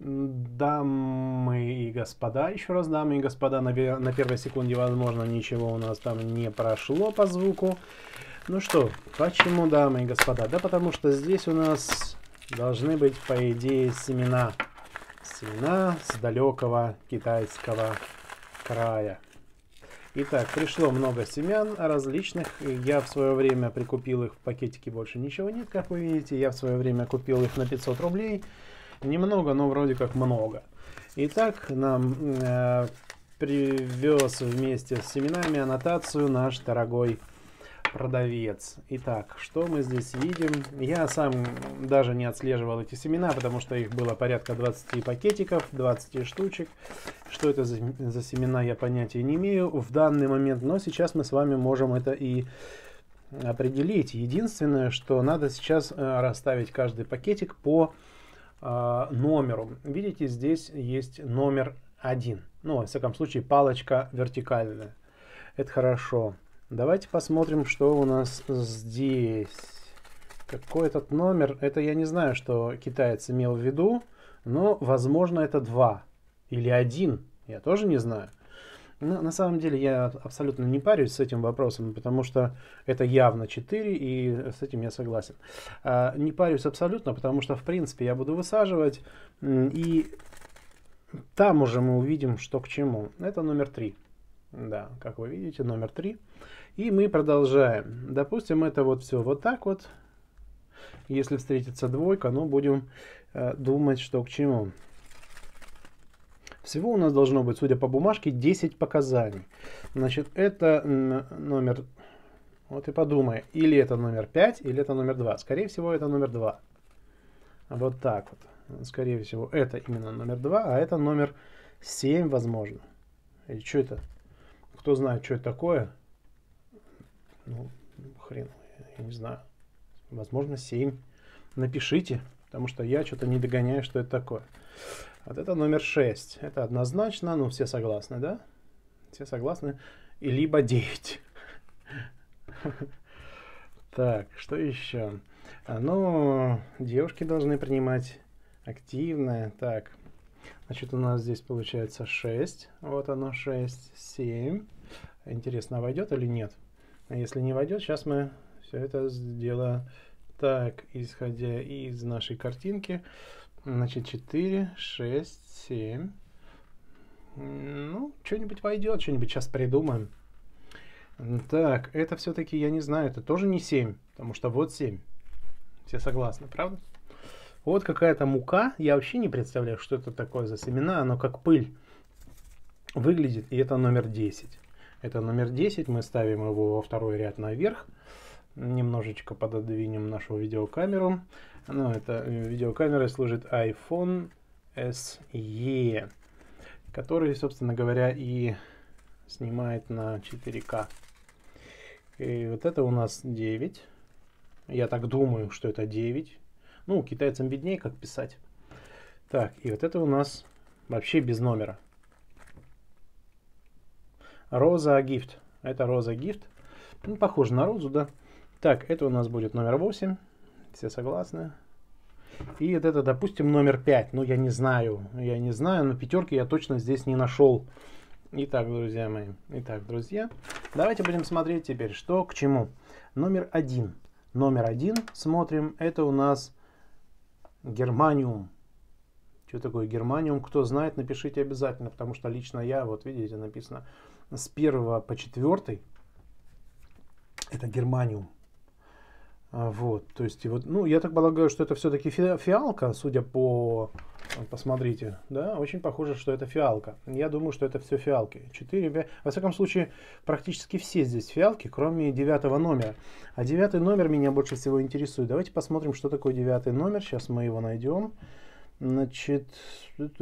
Дамы и господа, еще раз, дамы и господа, на первой секунде, возможно, ничего у нас там не прошло по звуку. Ну что, почему, дамы и господа? Да потому что здесь у нас должны быть, по идее, семена. Семена с далекого китайского края. Итак, пришло много семян различных. Я в свое время прикупил их в пакетике, больше ничего нет, как вы видите. Я в свое время купил их на 500 рублей. Немного, но вроде как много. Итак, нам привез вместе с семенами аннотацию наш дорогой продавец. Итак, что мы здесь видим? Я сам даже не отслеживал эти семена, потому что их было порядка 20 пакетиков, 20 штучек. Что это за семена, я понятия не имею в данный момент, но сейчас мы с вами можем это и определить. Единственное, что надо сейчас расставить каждый пакетик по номеру. Видите, здесь есть номер 1. Ну, во всяком случае, палочка вертикальная. Это хорошо. Давайте посмотрим, что у нас здесь. Какой этот номер? Это я не знаю, что китаец имел в виду, но, возможно, это 2 или 1. Я тоже не знаю. Но на самом деле я абсолютно не парюсь с этим вопросом, потому что это явно 4, и с этим я согласен. Не парюсь абсолютно, потому что, в принципе, я буду высаживать, и там уже мы увидим, что к чему. Это номер 3. Да, как вы видите, номер 3. И мы продолжаем. Допустим, это вот все вот так вот. Если встретится двойка, ну, будем думать, что к чему. Всего у нас должно быть, судя по бумажке, 10 показаний. Значит, это номер... Вот и подумай, или это номер 5, или это номер 2. Скорее всего, это номер 2. Вот так вот. Скорее всего, это именно номер 2, а это номер 7, возможно. Или что это? Кто знает, что это такое? Ну, хрен, я не знаю. Возможно, 7. Напишите, потому что я что-то не догоняю, что это такое. Вот это номер 6. Это однозначно, ну, все согласны, да? Все согласны. И либо 9. Так, что еще? Ну, девушки должны принимать активное. Так, значит, у нас здесь получается 6. Вот оно, 6, 7. Интересно, войдет или нет? А если не войдет, сейчас мы все это сделаем. Так, исходя из нашей картинки, значит, 4, 6, 7. Ну, что-нибудь войдет, что-нибудь сейчас придумаем. Так, это все-таки, я не знаю, это тоже не 7, потому что вот 7. Все согласны, правда? Вот какая-то мука, я вообще не представляю, что это такое за семена, оно как пыль выглядит, и это номер 10. Это номер 10, мы ставим его во второй ряд наверх. Немножечко пододвинем нашу видеокамеру. Ну, это видеокамерой служит iPhone SE, который, собственно говоря, и снимает на 4К. И вот это у нас 9. Я так думаю, что это 9. Ну, китайцам беднее, как писать. Так, и вот это у нас вообще без номера. Роза Гифт. Это Роза Гифт. Ну, похоже на розу, да? Так, это у нас будет номер 8. Все согласны? И вот это, допустим, номер 5. Ну, я не знаю, но пятерки я точно здесь не нашел. Итак, друзья мои. Итак, друзья, давайте будем смотреть теперь, что к чему. Номер 1. Номер 1, смотрим, это у нас германиум. Что такое германиум? Кто знает, напишите обязательно, потому что лично я, вот видите, написано с 1 по 4. Это германиум. Вот, то есть, вот, ну, я так полагаю, что это все-таки фиалка, судя по, посмотрите, да, очень похоже, что это фиалка. Я думаю, что это все фиалки. 4, 5, во всяком случае, практически все здесь фиалки, кроме 9 номера. А 9 номер меня больше всего интересует. Давайте посмотрим, что такое 9 номер. Сейчас мы его найдем. Значит, вот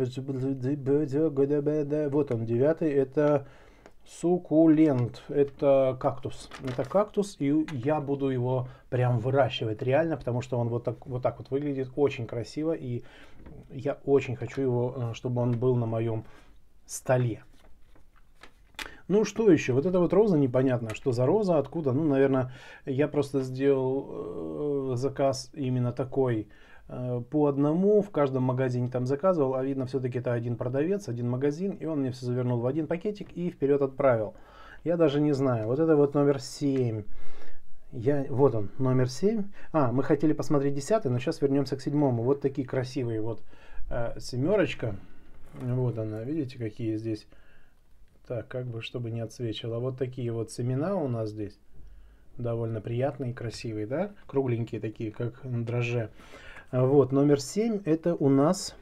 он, 9, это суккулент, это кактус. Это кактус, и я буду его прям выращивать реально, потому что он вот так вот выглядит очень красиво, и я очень хочу его, чтобы он был на моем столе. Ну что еще? Вот эта вот роза, непонятно, что за роза, откуда. Ну, наверное, я просто сделал заказ именно такой по одному в каждом магазине там заказывал, а видно, все-таки это один продавец, один магазин, и он мне все завернул в один пакетик и вперед отправил. Я даже не знаю. Вот это вот номер 7. Вот он, номер 7. Мы хотели посмотреть 10, но сейчас вернемся к 7. Вот такие красивые вот семерочка. Вот она, видите, какие здесь. Так, как бы, чтобы не отсвечивало. Вот такие вот семена у нас здесь. Довольно приятные, красивые, да? Кругленькие такие, как дрожжи. Вот, номер 7 это у нас...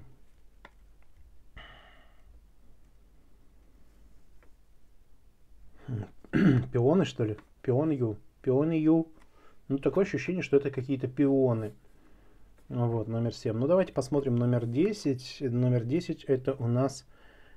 Пионы, что ли? Пионы. Ну, такое ощущение, что это какие-то пионы. Вот, номер 7. Ну, давайте посмотрим номер 10. Номер 10 это у нас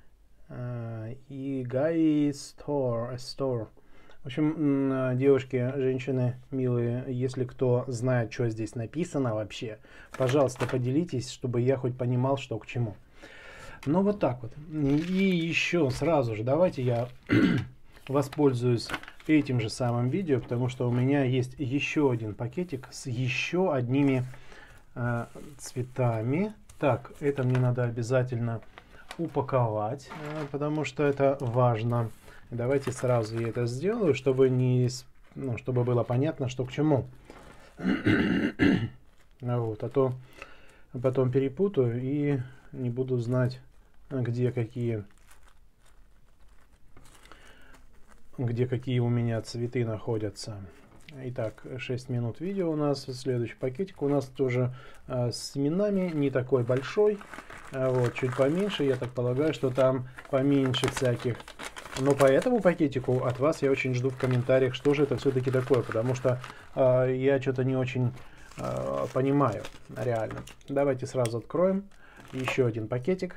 Igai Store. В общем, девушки, женщины милые, если кто знает, что здесь написано вообще, пожалуйста, поделитесь, чтобы я хоть понимал, что к чему. Ну, вот так вот. И еще сразу же давайте я воспользуюсь этим же самым видео, потому что у меня есть еще один пакетик с еще одними цветами. Так, это мне надо обязательно упаковать, потому что это важно. Давайте сразу я это сделаю, чтобы чтобы было понятно, что к чему. Вот, а то потом перепутаю и не буду знать, где какие у меня цветы находятся. Итак, 6 минут видео у нас. Следующий пакетик у нас тоже с семенами, не такой большой, вот, чуть поменьше. Я так полагаю, что там поменьше всяких. Но по этому пакетику от вас я очень жду в комментариях, что же это все-таки такое, потому что я что-то не очень понимаю, реально. Давайте сразу откроем еще один пакетик.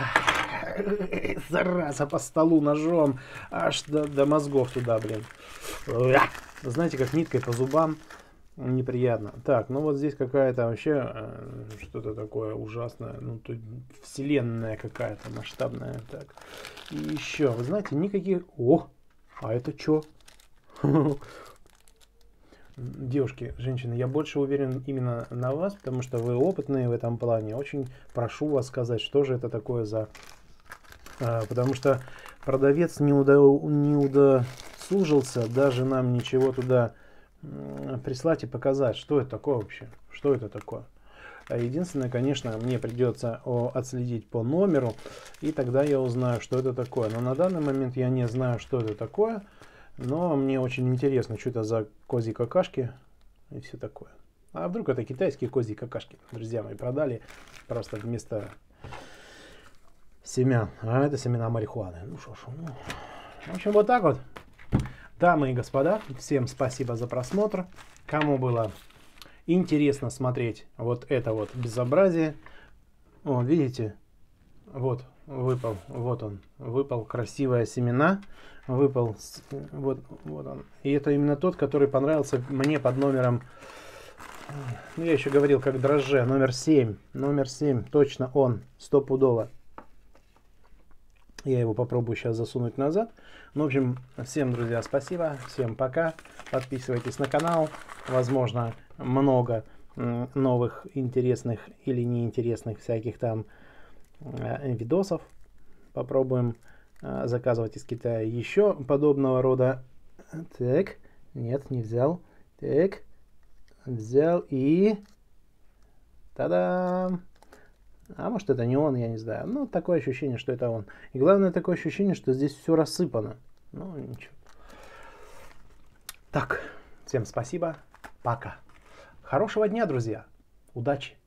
Зараза, по столу ножом, аж до мозгов туда, блин. Знаете, как ниткой по зубам, неприятно. Так, ну вот здесь какая-то вообще что-то такое ужасное, ну тут вселенная какая-то масштабная. Так, и еще, вы знаете, никаких... А это что? Девушки, женщины, я больше уверен именно на вас, потому что вы опытные в этом плане. Очень прошу вас сказать, что же это такое за... Потому что продавец не удосужился даже нам ничего туда прислать и показать, что это такое вообще, что это такое. Единственное, конечно, мне придется отследить по номеру, и тогда я узнаю, что это такое. Но на данный момент я не знаю, что это такое, но мне очень интересно, что это за козьи какашки и все такое. А вдруг это китайские козьи какашки, друзья мои, продали просто вместо семян. А это семена марихуаны. Ну что ж, в общем, вот так вот. Дамы и господа, всем спасибо за просмотр. Кому было интересно смотреть вот это вот безобразие. Видите? Вот выпал, вот он, выпал красивые семена. Выпал, вот он. И это именно тот, который понравился мне под номером, ну я еще говорил, как дрожже, номер 7. Номер 7, точно он, стопудово. Я его попробую сейчас засунуть назад. Ну, в общем, всем, друзья, спасибо. Всем пока. Подписывайтесь на канал. Возможно, много новых интересных или неинтересных всяких там видосов. Попробуем заказывать из Китая еще подобного рода. Так, нет, не взял. Так, взял и... Та-дам! А может это не он, я не знаю. Ну, такое ощущение, что это он. И главное, такое ощущение, что здесь все рассыпано. Ну, ничего. Так, всем спасибо. Пока. Хорошего дня, друзья. Удачи.